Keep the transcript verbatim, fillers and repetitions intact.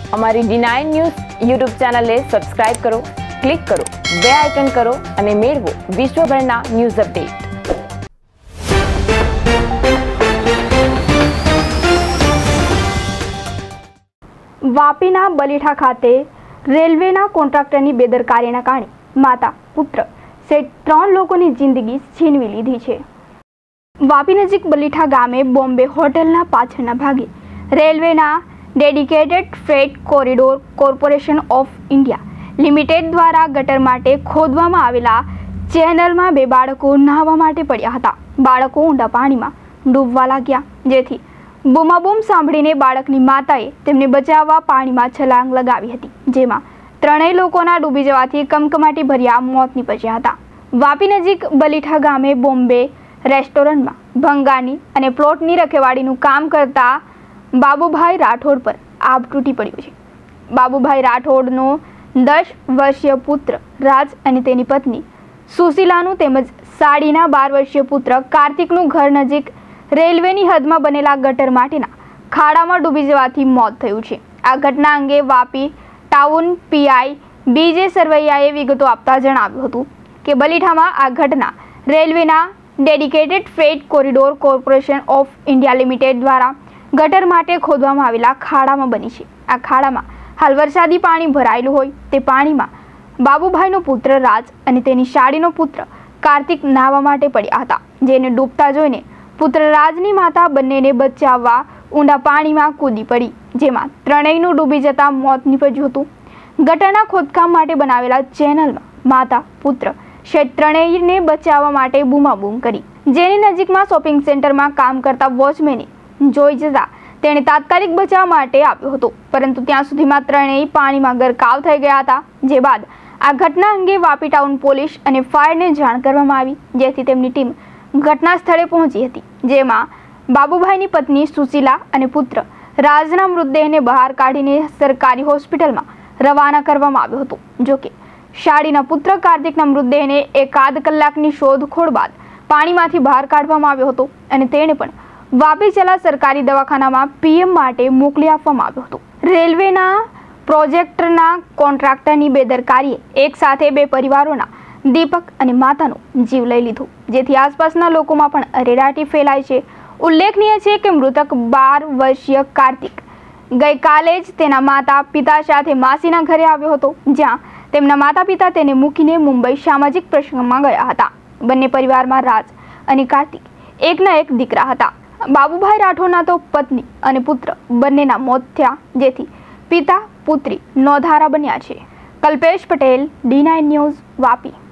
અમારી D nine news YouTube ચેનલને subscribe કરો, ક્લિક કરો, બે આઇકન કરો અને મેળવો વિશ્વભરના ન્યૂઝ અપડેટ. વાપીના બલીઠા ખાતે રેલવેના કોન્ટ્રાક્ટરની બેદરકારીના કારણે માતા પુત્ર સહિત ત્રણ લોકોની જિંદગી છીનવી લીધી છે. વાપી નજીક બલીઠા ગામે બોમ્બે હોટલના પાછળના ભાગે રેલવેના dedicated freight corridor corporation of India limited દ્વારા ગટર માટે ખોદવામાં આવેલા ચેનલમાં બે બાળકો નહાવા માટે પડ્યા હતા. બાળકો ઊંડા પાણીમાં ડૂબવા લાગ્યા, જેથી બૂમાબૂમ સાંભળીને બાળકની માતાએ તેમને બચાવવા પાણીમાં છલાંગ લગાવી હતી, જેમાં ત્રણેય લોકોના ડૂબી જવાથી કમકમાટી ભર્યા મોત નીપજ્યા હતા. વાપી નજીક બલીઠા ગામે બોમ્બે રેસ્ટોરન્ટમાં ભંગારની અને પ્લોટની રખેવાળીનું કામ કરતા બાબુભાઈ રાઠોડ પર આભ તૂટી પડ્યો છે. બાબુભાઈ રાઠોડનો દસ વર્ષીય પુત્ર રાજ અને તેની પત્ની સુશીલાનું તેમજ સાડીના બાર વર્ષીય પુત્ર કાર્તિકનું ઘર નજીક રેલવેની હદમાં બનેલા ગટર માટેના ખાડામાં ડૂબી જવાથી મોત થયું છે. આ ઘટના અંગે વાપી ટાઉન પીઆઈ બીજે સરવૈયાએ વિગતો આપતા જણાવ્યું હતું કે બલીઠામાં આ ઘટના રેલવેના dedicated freight corridor corporation of India limited દ્વારા ગટર માટે ખોદવામાં આવેલા ખાડામાં બની છે. આ ખાડામાં હાલ વરસાદી પાણી ભરાયેલું હોય તે પાણીમાં બાબુભાઈનો પુત્ર રાજ અને તેની સાડીનો પુત્ર કાર્તિક નાહવા માટે પડ્યા હતા, જેને ડૂબતા જોઈને પુત્ર રાજની માતા બંનેને બચાવવા ઊંડા પાણીમાં કૂદી પડી, જેમાં ત્રણેયનું ડૂબી જતા મોત નીપજ્યું હતું. ગટરના ખોદકામ માટે બનાવેલા ચેનલમાં માતા પુત્ર સહિત ત્રણેયને બચાવવા માટે બૂમાબૂમ કરી, જેની નજીકમાં શોપિંગ સેન્ટરમાં કામ કરતા વોચમેને જોઈ જતા તેણે તાત્કાલિક બચાવ માટે આવ્યો હતો, પરંતુ ત્યાં સુધીમાં ત્રણેય પાણીમાં ગરકાવ થઈ ગયા હતા. જે બાદ આ ઘટના અંગે વાપી ટાઉન પોલીસ અને ફાયરને જાણ કરવામાં આવી, જેથી તેમની ટીમ ઘટના સ્થળે પહોંચી હતી, જેમાં બાબુભાઈની પત્ની સુશીલા અને પુત્ર રાજના મૃતદેહને બહાર કાઢીને સરકારી હોસ્પિટલમાં રવાના કરવામાં આવ્યો હતો. જોકે સાડીના પુત્ર કાર્તિકના મૃતદેહને એકાદ કલાકની શોધખોળ બાદ પાણીમાંથી બહાર કાઢવામાં આવ્યો હતો અને તેને પણ વાપી ચલા સરકારી દવાખાનામાં પીએમ માટે મોકલી આપવામાં આવ્યો હતો. રેલવેના પ્રોજેક્ટના કોન્ટ્રાક્ટરની બેદરકારીએ એક સાથે બે પરિવારોના દીપક અને માતાનો જીવ લઈ લીધો, જેથી આસપાસના લોકોમાં પણ અરેરાટી ફેલાય છે. ઉલ્લેખનીય છે કે મૃતક બાર વર્ષીય કાર્તિક ગઈકાલે જ તેના માતા પિતા સાથે માસીના ઘરે આવ્યો હતો, જ્યાં તેમના માતા પિતા તેને મૂકીને મુંબઈ સામાજિક પ્રસંગમાં ગયા હતા. બંને પરિવારમાં રાજ અને કાર્તિક એકના એક દીકરા હતા. બાબુભાઈ રાઠોડના તો પત્ની અને પુત્ર બંનેના મોત થયા, જેથી પિતા પુત્રી નોંધારા બન્યા છે. Kalpesh Patel, D nine news, Vapi.